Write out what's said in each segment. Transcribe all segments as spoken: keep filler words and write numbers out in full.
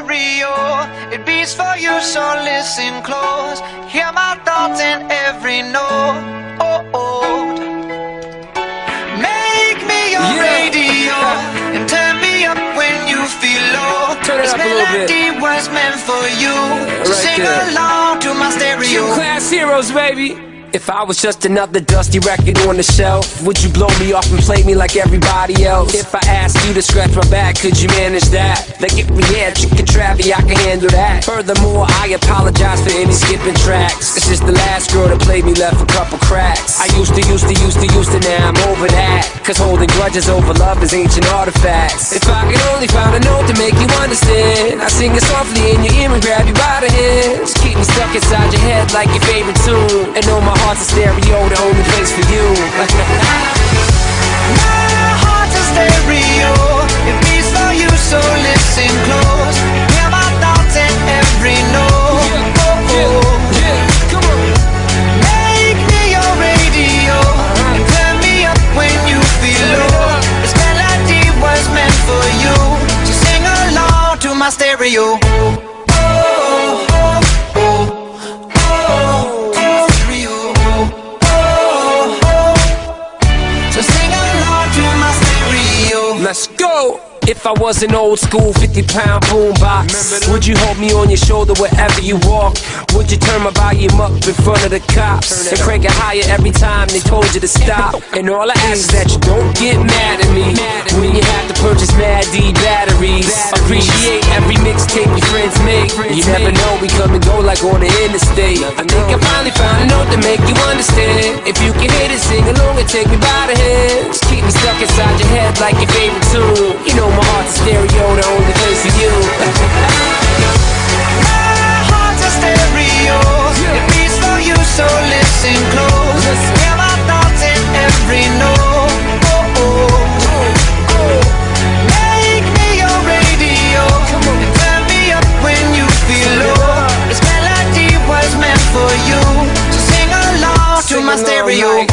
stereo. It beats for you, so listen close. Hear my thoughts in every note. Make me your Yeah. radio and turn me up when you feel low. Turn it This up a little bit. melody was meant for you. So Right sing there. along to my stereo. Class heroes, baby. If I was just another dusty record on the shelf, would you blow me off and play me like everybody else? If I asked you to scratch my back, could you manage that? Like if we had chicken travy, I can handle that. Furthermore, I apologize for any skipping tracks. This is the last girl that played me, left a couple cracks. I used to, used to, used to, used to, now I'm over that. Cause holding grudges over love is ancient artifacts. If I could only find a note to make you understand, I sing it softly in your ear and grab you by the hands. Keep me stuck inside your head like your favorite tune. And know my heart's a stereo, the only place for you. My heart's a stereo. It beats for you, so listen close. Hear my thoughts in every note. Yeah, yeah, come on. Make me your radio and turn me up when you feel low. This melody was meant for you, so sing along to my stereo. Let's go! If I was an old school fifty pound boombox, would you hold me on your shoulder wherever you walk? Would you turn my volume up in front of the cops and crank it higher every time they told you to stop? And all I ask is that you don't get mad at me when you have to purchase Mad D batteries. Appreciate every mixtape your friends make. You never know, we come and go like on the interstate. I think I finally found a note to make you understand. If you can hit it, sing along and take me by the hands. Keep me stuck inside your head like your favorite tune. You know my heart's a stereo, the only place for you. My heart's a stereo. It beats for you, so listen close. Hear my thoughts in every note. Make me your radio and turn me up when you feel low. This melody was meant for you, so sing along to my stereo.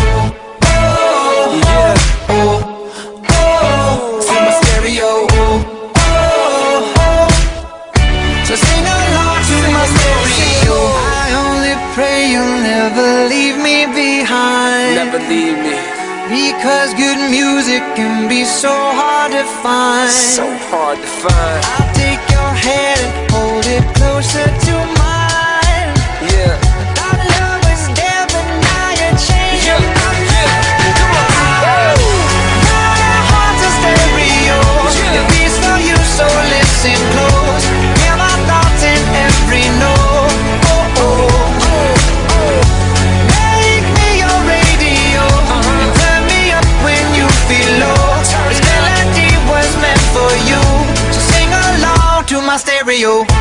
So sing along to my stereo. I only pray you'll never leave me behind. Never leave me. Because good music can be so hard to find. So hard to find. I'll take your hand and hold it closer to mine. Yeah. Our love was there, but now you're changing. Yeah. Yeah. Come on. My heart's a stereo. It beats for you, so listen close. Hear my thoughts in every note. Make me your radio and turn me up when you feel low. This melody was meant for you, so sing along to my stereo.